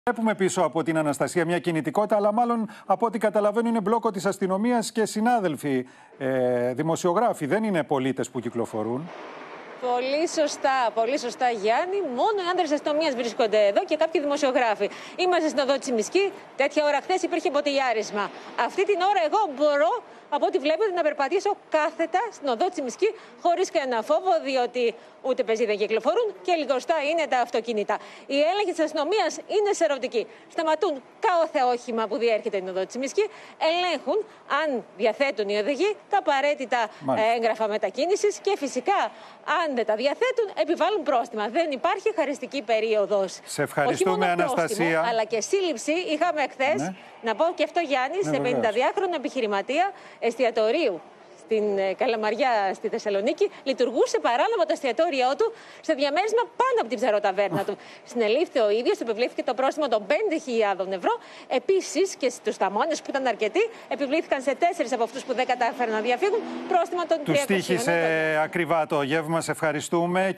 Βλέπουμε πίσω από την Αναστασία μια κινητικότητα, αλλά μάλλον από ό,τι καταλαβαίνω είναι μπλόκο της αστυνομίας και συνάδελφοι δημοσιογράφοι. Δεν είναι πολίτες που κυκλοφορούν. Πολύ σωστά, Γιάννη. Μόνο οι άνδρες αστυνομίας βρίσκονται εδώ και κάποιοι δημοσιογράφοι. Είμαστε στην οδό Τσιμισκή. Τέτοια ώρα χθες υπήρχε μποτιλιάρισμα. Αυτή την ώρα εγώ μπορώ, από ό,τι βλέπετε, να περπατήσω κάθετα στην οδό Τσιμισκή χωρίς κανένα φόβο, διότι ούτε πεζοί δεν κυκλοφορούν και λιγοστά είναι τα αυτοκίνητα. Οι έλεγχοι της αστυνομίας είναι σερωτικοί. Σταματούν κάθε όχημα που διέρχεται την οδό Τσιμισκή, ελέγχουν αν διαθέτουν οι οδηγοί τα απαραίτητα έγγραφα μετακίνησης και φυσικά, αν δεν τα διαθέτουν, επιβάλλουν πρόστιμα. Δεν υπάρχει χαριστική περίοδος. Σε ευχαριστούμε, Αναστασία. Πρόστιμο, αλλά και σύλληψη είχαμε χθες, να πω και αυτό, Γιάννη, σε 52χρονο επιχειρηματία εστιατορίου στην Καλαμαριά στη Θεσσαλονίκη. Λειτουργούσε παράνομο το εστιατόριό του σε διαμέρισμα πάνω από την ψαροταβέρνα του. Συνελήφθη ο ίδιος, του επιβλήθηκε το πρόστιμο των 5.000 ευρώ. Επίσης και στους ταμώνες που ήταν αρκετοί, επιβλήθηκαν σε 4 από αυτούς που δεν κατάφεραν να διαφύγουν πρόστιμα των 300 ευρώ. Τους τύχησε ακριβά το γεύμα. Σε ευχαριστούμε.